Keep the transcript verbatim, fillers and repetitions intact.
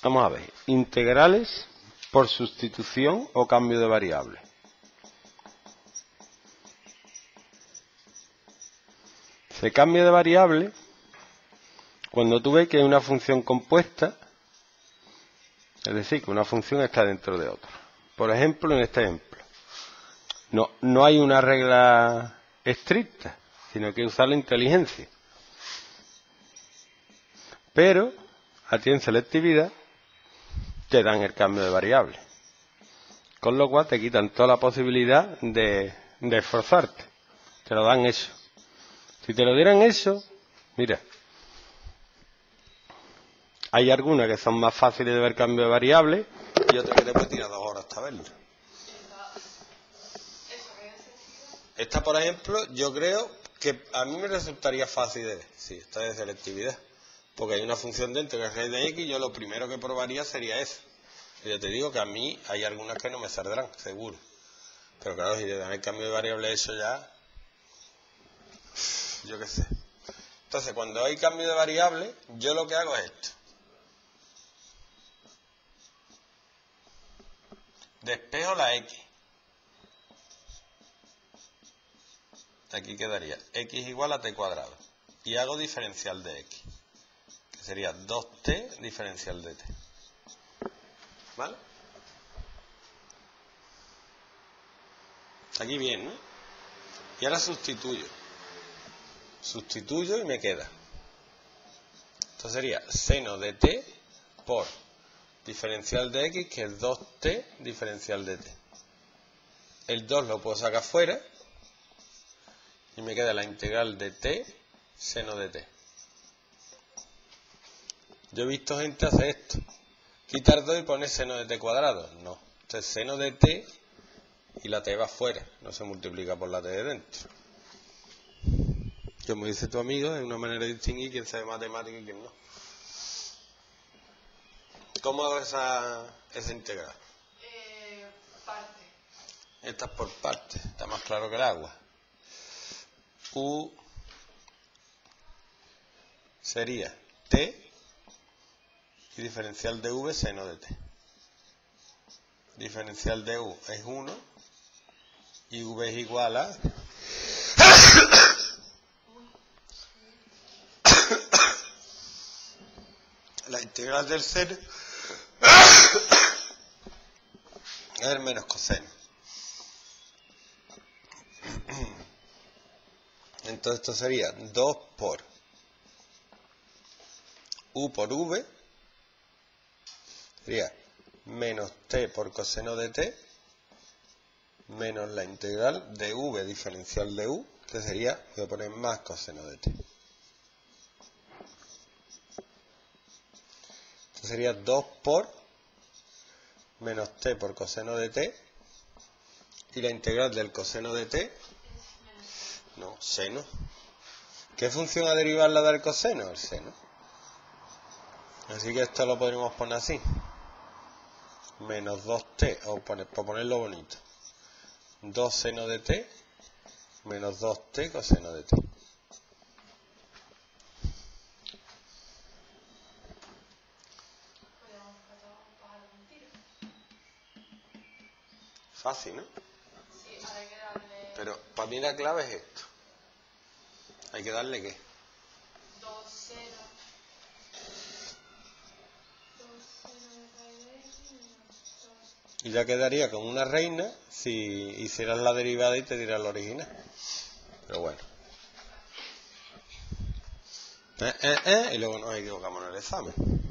Vamos a ver, integrales por sustitución o cambio de variable. Se cambia de variable cuando tú ves que hay una función compuesta, es decir, que una función está dentro de otra. Por ejemplo, en este ejemplo, no, no hay una regla estricta, sino que usar la inteligencia. Pero, a ti en selectividad, te dan el cambio de variable. Con lo cual te quitan toda la posibilidad de, de esforzarte. Te lo dan eso. Si te lo dieran eso, mira, hay algunas que son más fáciles de ver cambio de variable y otras que te puede tirar dos horas hasta verlo. Esta, por ejemplo, yo creo que a mí me resultaría fácil de ver. Sí, esta es de selectividad. Porque hay una función dentro que es raíz de x y yo lo primero que probaría sería eso. Y ya te digo que a mí hay algunas que no me saldrán, seguro. Pero claro, si te dan el cambio de variable eso ya... yo qué sé. Entonces, cuando hay cambio de variable, yo lo que hago es esto. Despejo la x. Aquí quedaría x igual a t cuadrado. Y hago diferencial de x. Que sería dos t diferencial de t. ¿Vale? Aquí bien, ¿no? Y ahora sustituyo. Sustituyo y me queda. Esto sería seno de t por diferencial de x, que es dos t diferencial de t. El dos lo puedo sacar fuera y me queda la integral de t seno de t. Yo he visto gente hacer esto. Quitar dos y poner seno de t cuadrado. No. Entonces seno de t y la t va fuera. No se multiplica por la t de dentro. Como dice tu amigo, es una manera de distinguir quién sabe matemática y quién no. ¿Cómo hago esa, esa integral? Eh, parte. Esta es por parte. Está más claro que el agua. U sería t y diferencial de v seno de t. Diferencial de u es uno y v es igual a... la integral del seno es el menos coseno. Entonces esto sería dos por u por v, sería menos t por coseno de t, menos la integral de v diferencial de u, que sería, voy a poner más coseno de t. Esto sería dos por menos t por coseno de t, y la integral del coseno de t, no, seno. ¿Qué función a derivar la del coseno? El seno. Así que esto lo podríamos poner así. Menos dos t, o poner, para ponerlo bonito. dos seno de t, menos dos t coseno de t. Fácil, ¿no? Sí, ahora hay que darle... Pero para mí la clave es esto. ¿Hay que darle qué? dos, cero. dos, cero de raíz de x menos dos. Y ya quedaría con una reina si hicieras la derivada y te dieras la original. Pero bueno. Eh, eh, eh, y luego nos equivocamos en el examen.